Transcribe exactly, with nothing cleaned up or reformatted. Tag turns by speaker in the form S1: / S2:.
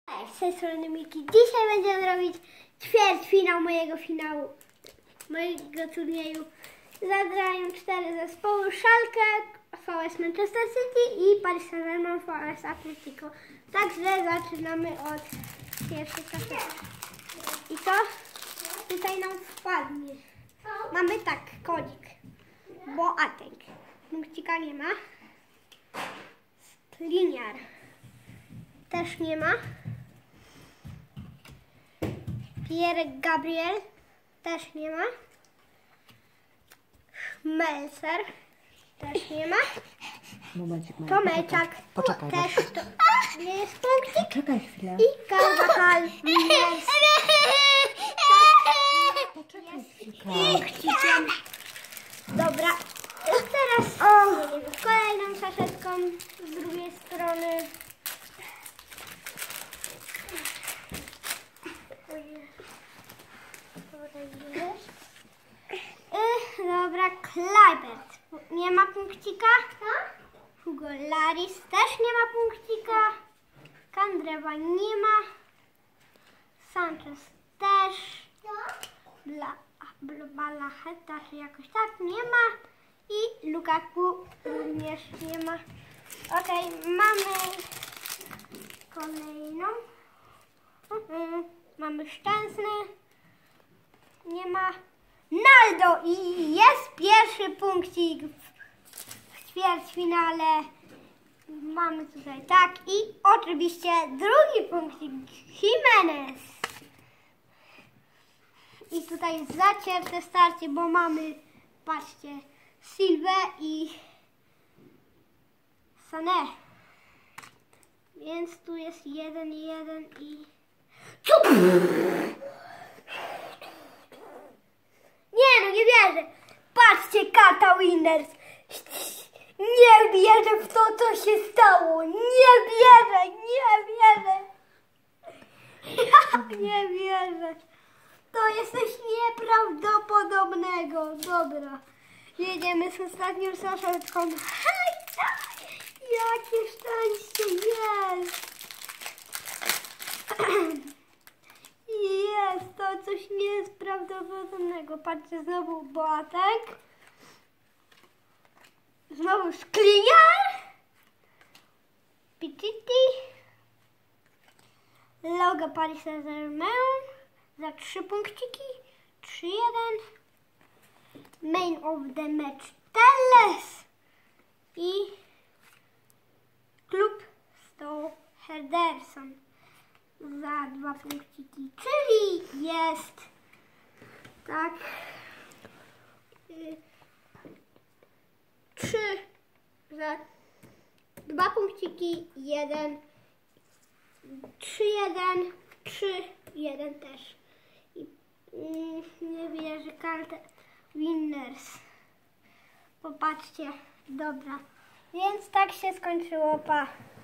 S1: Cześć, z tej strony Miki. Dzisiaj będziemy robić ćwierćfinał mojego finału, mojego turnieju. Zagrają cztery zespoły: Schalke, V S Manchester City i Paris Saint-Germain, V S Atletico. Także zaczynamy od pierwszej kasety. I co tutaj nam wpadnie? Mamy tak, kodzik, Boateng, punkcika nie ma, Skriniar też nie ma, Pierre Gabriel też nie ma, Schmelzer też nie ma,
S2: Momencik, Maja,
S1: Tomeczak
S2: poczekaj,
S1: też
S2: poczekaj.
S1: to nie jest punkcik
S2: Czekaj chwilę.
S1: i Carvajal jest
S2: Poczekaj chwilkę.
S1: punkcikiem. Dobra, teraz o, kolejną saszetką z drugiej strony. Y, Dobra, Kluivert nie ma punkcika. Hugo Lloris też nie ma punkcika. Kandreva nie ma. Sanchez też. Bla, Balacheta czy jakoś tak nie ma. I Lukaku również nie ma. Ok, mamy kolejną. Mhm. Mamy Szczęsny. Nie ma. Naldo i jest pierwszy punkcik w ćwierćfinale. Mamy tutaj tak i oczywiście drugi punkcik Jimenez. I tutaj zacięte starcie, bo mamy, patrzcie, Silvę i Sané. Więc tu jest jeden, jeden i... Nie no, nie wierzę. Patrzcie, Kata Winners. Nie wierzę w to, co się stało. Nie wierzę, nie wierzę. Ja nie wierzę. To jest coś nieprawdopodobnego. Dobra. Jedziemy z ostatnią saszetką. Jakie szczęście jest. Jest to coś nieprawdopodobnego. Patrzcie, znowu Boateng. Znowu Skriniar. Pichichi. Logo Paris Saint-Germain. Za trzy punkciki. trzy jeden. Main of the match Telles. I klub Stoke Henderson za dwa punkciki, czyli jest tak y, trzy za dwa punkciki, jeden, trzy jeden, trzy jeden też. I y, nie wierzę, kartę Winners. Popatrzcie, dobra. Więc tak się skończyło, pa.